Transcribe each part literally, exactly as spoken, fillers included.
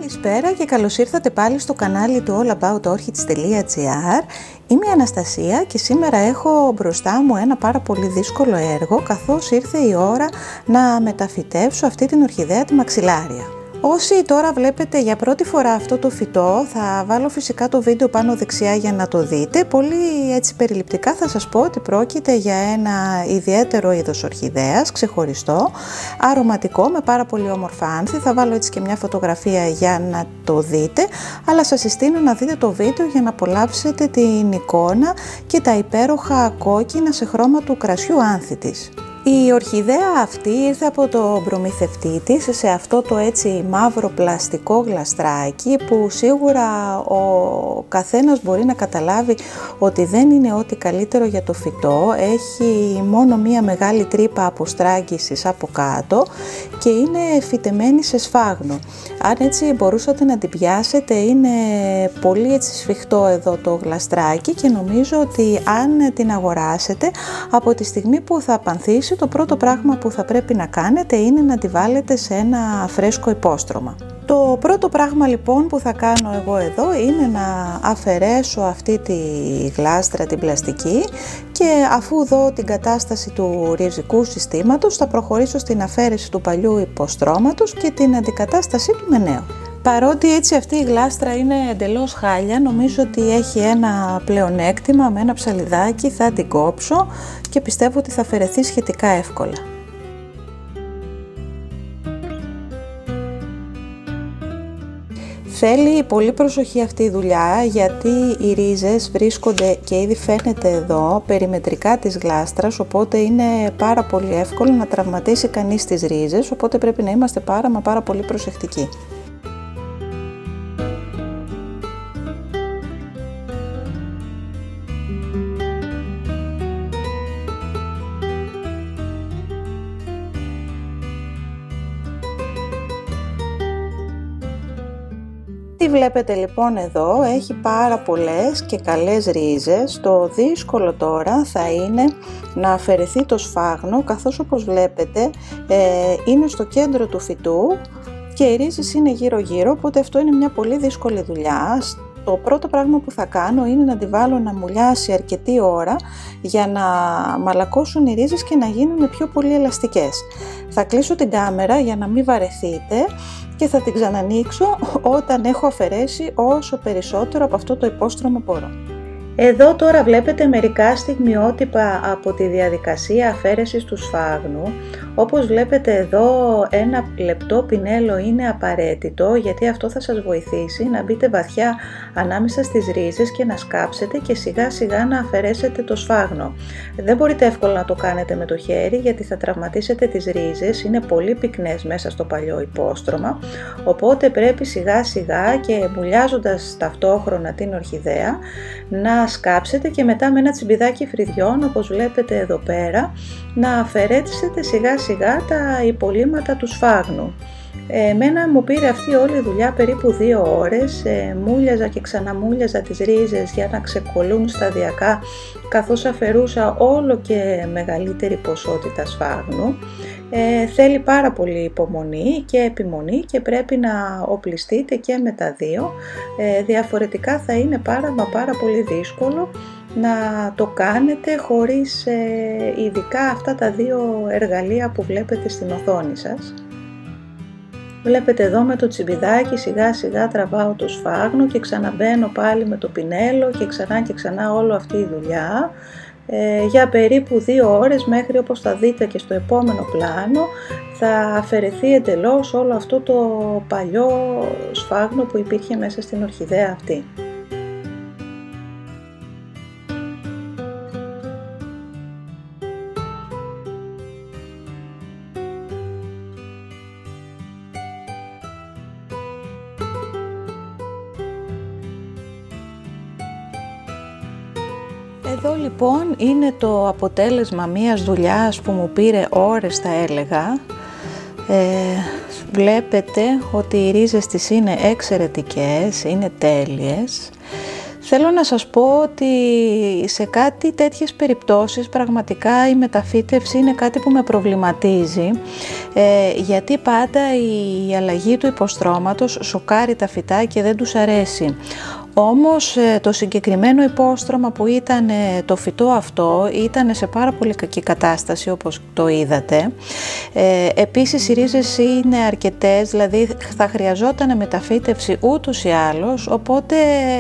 Καλησπέρα και καλώς ήρθατε πάλι στο κανάλι του all about orchids dot gr. Είμαι η Αναστασία και σήμερα έχω μπροστά μου ένα πάρα πολύ δύσκολο έργο, καθώς ήρθε η ώρα να μεταφυτεύσω αυτή την ορχιδέα τη μαξιλάρια. Όσοι τώρα βλέπετε για πρώτη φορά αυτό το φυτό, θα βάλω φυσικά το βίντεο πάνω δεξιά για να το δείτε. Πολύ έτσι περιληπτικά θα σας πω ότι πρόκειται για ένα ιδιαίτερο είδος ορχιδέας, ξεχωριστό, αρωματικό, με πάρα πολύ όμορφα άνθη. Θα βάλω έτσι και μια φωτογραφία για να το δείτε, αλλά σας συστήνω να δείτε το βίντεο για να απολαύσετε την εικόνα και τα υπέροχα κόκκινα σε χρώμα του κρασιού άνθη της. Η ορχιδέα αυτή ήρθε από το προμηθευτή της σε αυτό το έτσι μαύρο πλαστικό γλαστράκι, που σίγουρα ο καθένας μπορεί να καταλάβει ότι δεν είναι ό,τι καλύτερο για το φυτό. Έχει μόνο μία μεγάλη τρύπα αποστράγγισης από κάτω και είναι φυτεμένη σε σφάγνο. Αν έτσι μπορούσατε να την πιάσετε, είναι πολύ έτσι σφιχτό εδώ το γλαστράκι και νομίζω ότι αν την αγοράσετε, από τη στιγμή που θα απανθήσει, το πρώτο πράγμα που θα πρέπει να κάνετε είναι να τη βάλετε σε ένα φρέσκο υπόστρωμα. Το πρώτο πράγμα λοιπόν που θα κάνω εγώ εδώ είναι να αφαιρέσω αυτή τη γλάστρα την πλαστική και αφού δω την κατάσταση του ριζικού συστήματος θα προχωρήσω στην αφαίρεση του παλιού υποστρώματος και την αντικατάστασή του με νέο. Παρότι έτσι αυτή η γλάστρα είναι εντελώς χάλια, νομίζω ότι έχει ένα πλεονέκτημα. Με ένα ψαλιδάκι θα την κόψω και πιστεύω ότι θα αφαιρεθεί σχετικά εύκολα. Θέλει πολύ προσοχή αυτή η δουλειά, γιατί οι ρίζες βρίσκονται και ήδη φαίνεται εδώ περιμετρικά της γλάστρας, οπότε είναι πάρα πολύ εύκολο να τραυματίσει κανείς τις ρίζες, οπότε πρέπει να είμαστε πάρα μα πάρα πολύ προσεκτικοί. Τι βλέπετε λοιπόν εδώ, έχει πάρα πολλές και καλές ρίζες. Το δύσκολο τώρα θα είναι να αφαιρεθεί το σφάγνο, καθώς όπως βλέπετε ε, είναι στο κέντρο του φυτού και οι ρίζες είναι γύρω γύρω, οπότε αυτό είναι μια πολύ δύσκολη δουλειά. Το πρώτο πράγμα που θα κάνω είναι να τη βάλω να μουλιάσει αρκετή ώρα για να μαλακώσουν οι ρίζες και να γίνουν πιο πολύ ελαστικές. Θα κλείσω την κάμερα για να μην βαρεθείτε και θα την ξανανοίξω όταν έχω αφαιρέσει όσο περισσότερο από αυτό το υπόστρωμα μπορώ. Εδώ τώρα βλέπετε μερικά στιγμιότυπα από τη διαδικασία αφαίρεσης του σφάγνου. Όπως βλέπετε εδώ, ένα λεπτό πινέλο είναι απαραίτητο, γιατί αυτό θα σας βοηθήσει να μπείτε βαθιά ανάμεσα στις ρίζες και να σκάψετε και σιγά σιγά να αφαιρέσετε το σφάγνο. Δεν μπορείτε εύκολα να το κάνετε με το χέρι, γιατί θα τραυματίσετε τις ρίζες, είναι πολύ πυκνές μέσα στο παλιό υπόστρωμα, οπότε πρέπει σιγά σιγά και μουλιάζοντας ταυτόχρονα την ορχιδέα να σκάψετε και μετά με ένα τσιμπιδάκι φρυδιών, όπως βλέπετε εδώ πέρα, να αφαιρέσετε σιγά σιγά τα υπολείμματα του σφάγνου. Εμένα μου πήρε αυτή όλη η δουλειά περίπου δύο ώρες, ε, μούλιαζα και ξαναμούλιαζα τις ρίζες για να ξεκολλούν σταδιακά, καθώς αφαιρούσα όλο και μεγαλύτερη ποσότητα σφάγνου. Ε, θέλει πάρα πολύ υπομονή και επιμονή και πρέπει να οπλιστείτε και με τα δύο, ε, διαφορετικά θα είναι πάρα μα πάρα πολύ δύσκολο να το κάνετε χωρίς ε, ειδικά αυτά τα δύο εργαλεία που βλέπετε στην οθόνη σας. Βλέπετε εδώ με το τσιμπιδάκι σιγά σιγά τραβάω το σφάγνο και ξαναμπαίνω πάλι με το πινέλο και ξανά και ξανά όλο αυτή η δουλειά ε, για περίπου δύο ώρες, μέχρι, όπως θα δείτε και στο επόμενο πλάνο, θα αφαιρεθεί εντελώς όλο αυτό το παλιό σφάγνο που υπήρχε μέσα στην ορχιδέα αυτή. Εδώ λοιπόν είναι το αποτέλεσμα μιας δουλειάς που μου πήρε ώρες, θα έλεγα. Ε, βλέπετε ότι οι ρίζες της είναι εξαιρετικές, είναι τέλειες. Θέλω να σας πω ότι σε κάτι τέτοιες περιπτώσεις πραγματικά η μεταφύτευση είναι κάτι που με προβληματίζει, ε, γιατί πάντα η αλλαγή του υποστρώματος σοκάρει τα φυτά και δεν τους αρέσει. Όμως το συγκεκριμένο υπόστρωμα που ήταν το φυτό αυτό ήταν σε πάρα πολύ κακή κατάσταση, όπως το είδατε. Ε, επίσης οι ρίζες είναι αρκετές, δηλαδή θα χρειαζόταν μεταφύτευση ούτως ή άλλως, οπότε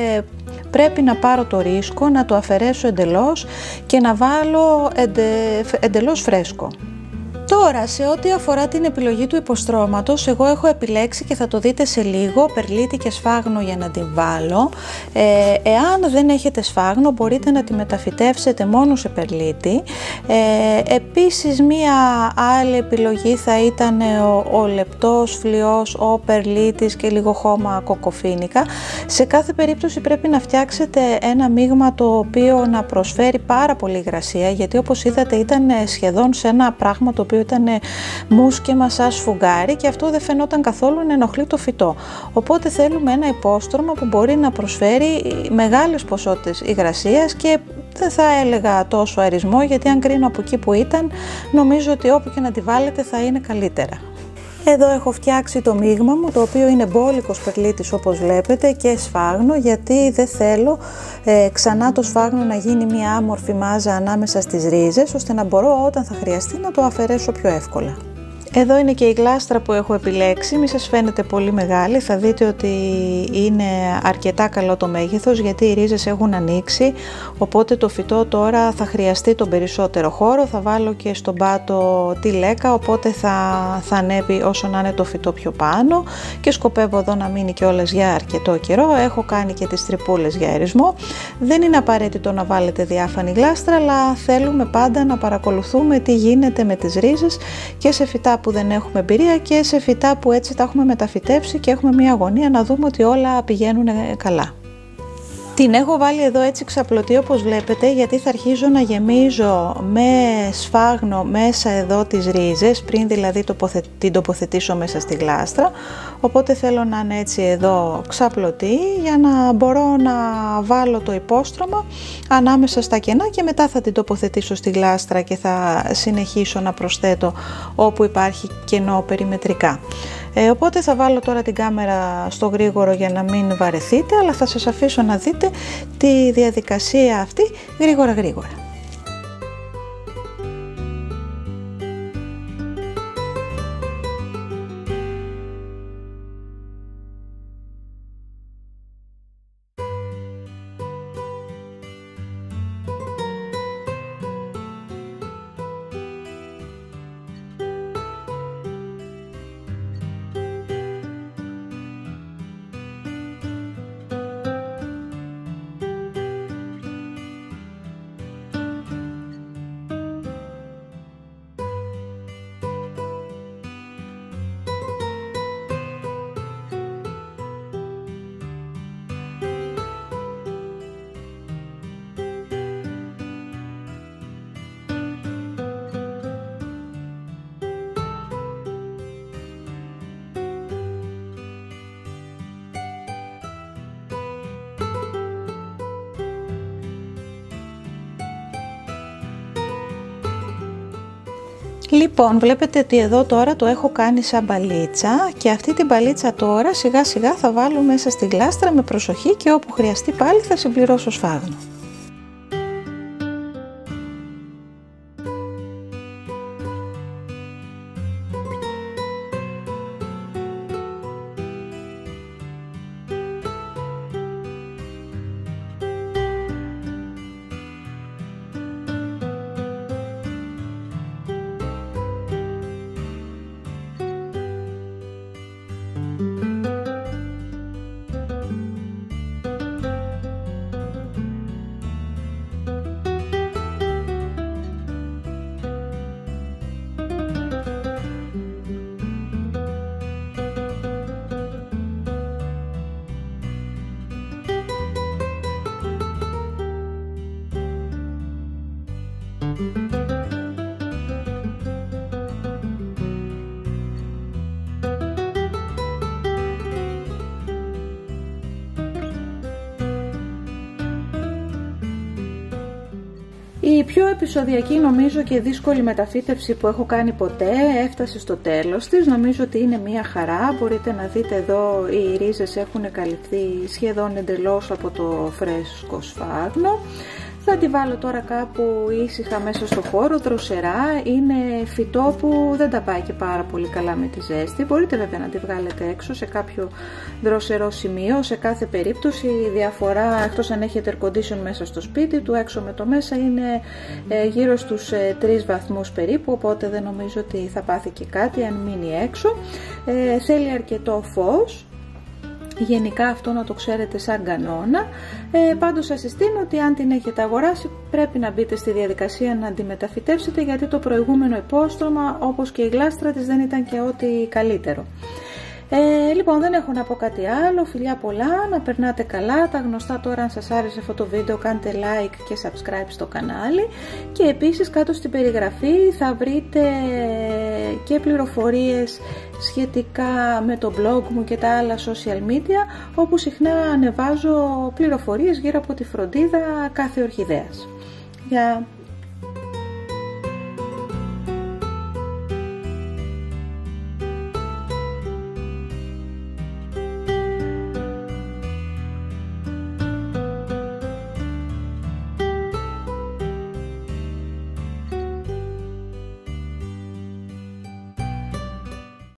πρέπει να πάρω το ρίσκο να το αφαιρέσω εντελώς και να βάλω εντε, εντελώς φρέσκο. Τώρα, σε ό,τι αφορά την επιλογή του υποστρώματος, εγώ έχω επιλέξει και θα το δείτε σε λίγο, περλίτη και σφάγνο για να την βάλω. Ε, εάν δεν έχετε σφάγνο, μπορείτε να τη μεταφυτεύσετε μόνο σε περλίτη. Ε, επίσης, μία άλλη επιλογή θα ήταν ο, ο λεπτός φλοιός, ο περλίτης και λίγο χώμα κοκοφίνικα. Σε κάθε περίπτωση πρέπει να φτιάξετε ένα μείγμα το οποίο να προσφέρει πάρα πολύ υγρασία, γιατί όπως είδατε ήταν σχεδόν σε ένα πράγμα το οποίο ήταν μους και μασάζ σφουγγάρι και αυτό δεν φαινόταν καθόλου να ενοχλεί το φυτό. Οπότε θέλουμε ένα υπόστρωμα που μπορεί να προσφέρει μεγάλες ποσότητες υγρασίας και δεν θα έλεγα τόσο αερισμό, γιατί αν κρίνω από εκεί που ήταν, νομίζω ότι όπου και να τη βάλετε θα είναι καλύτερα. Εδώ έχω φτιάξει το μείγμα μου, το οποίο είναι μπόλικος περλίτης όπως βλέπετε και σφάγνο, γιατί δεν θέλω ε, ξανά το σφάγνο να γίνει μια άμορφη μάζα ανάμεσα στις ρίζες, ώστε να μπορώ όταν θα χρειαστεί να το αφαιρέσω πιο εύκολα. Εδώ είναι και η γλάστρα που έχω επιλέξει, μη σας φαίνεται πολύ μεγάλη, θα δείτε ότι είναι αρκετά καλό το μέγεθος, γιατί οι ρίζες έχουν ανοίξει, οπότε το φυτό τώρα θα χρειαστεί τον περισσότερο χώρο. Θα βάλω και στον πάτο τη λέκα, οπότε θα, θα ανέβει όσο να είναι το φυτό πιο πάνω και σκοπεύω εδώ να μείνει κιόλας για αρκετό καιρό. Έχω κάνει και τις τρυπούλες για αερισμό. Δεν είναι απαραίτητο να βάλετε διάφανη γλάστρα, αλλά θέλουμε πάντα να παρακολουθούμε τι γίνεται με τις ρίζες και σε φυτά που δεν έχουμε εμπειρία και σε φυτά που έτσι τα έχουμε μεταφυτεύσει και έχουμε μια αγωνία να δούμε ότι όλα πηγαίνουν καλά. Την έχω βάλει εδώ έτσι ξαπλωτή όπως βλέπετε, γιατί θα αρχίζω να γεμίζω με σφάγνο μέσα εδώ τις ρίζες, πριν δηλαδή την τοποθετήσω μέσα στη γλάστρα. Οπότε θέλω να είναι έτσι εδώ ξαπλωτή για να μπορώ να βάλω το υπόστρωμα ανάμεσα στα κενά και μετά θα την τοποθετήσω στη γλάστρα και θα συνεχίσω να προσθέτω όπου υπάρχει κενό περιμετρικά. Ε, οπότε θα βάλω τώρα την κάμερα στο γρήγορο για να μην βαρεθείτε, αλλά θα σας αφήσω να δείτε τη διαδικασία αυτή γρήγορα γρήγορα. Λοιπόν, βλέπετε ότι εδώ τώρα το έχω κάνει σαν μπαλίτσα και αυτή την μπαλίτσα τώρα σιγά σιγά θα βάλω μέσα στη γλάστρα με προσοχή και όπου χρειαστεί πάλι θα συμπληρώσω σφάγνο. Η πιο επεισοδιακή νομίζω και δύσκολη μεταφύτευση που έχω κάνει ποτέ έφτασε στο τέλος της. Νομίζω ότι είναι μια χαρά. Μπορείτε να δείτε εδώ οι ρίζες έχουν καλυφθεί σχεδόν εντελώς από το φρέσκο σφάγνο. Θα τη βάλω τώρα κάπου ήσυχα μέσα στο χώρο, δροσερά. Είναι φυτό που δεν τα πάει και πάρα πολύ καλά με τη ζέστη. Μπορείτε βέβαια να τη βγάλετε έξω σε κάποιο δροσερό σημείο. Σε κάθε περίπτωση η διαφορά, εκτός αν έχετε air condition μέσα στο σπίτι, του έξω με το μέσα είναι ε, γύρω στους ε, τρεις βαθμούς περίπου, οπότε δεν νομίζω ότι θα πάθει και κάτι αν μείνει έξω. Ε, θέλει αρκετό φως. Γενικά αυτό να το ξέρετε σαν κανόνα. Ε, πάντως σας συστήνω ότι αν την έχετε αγοράσει πρέπει να μπείτε στη διαδικασία να τη μεταφυτεύσετε, γιατί το προηγούμενο υπόστρωμα όπως και η γλάστρα της δεν ήταν και ό,τι καλύτερο. Ε, λοιπόν, δεν έχω να πω κάτι άλλο. Φιλιά πολλά, να περνάτε καλά. Τα γνωστά τώρα, αν σας άρεσε αυτό το βίντεο κάντε like και subscribe στο κανάλι. Και επίσης κάτω στην περιγραφή θα βρείτε και πληροφορίες σχετικά με το blog μου και τα άλλα social media, όπου συχνά ανεβάζω πληροφορίες γύρω από τη φροντίδα κάθε ορχιδέας. Γεια!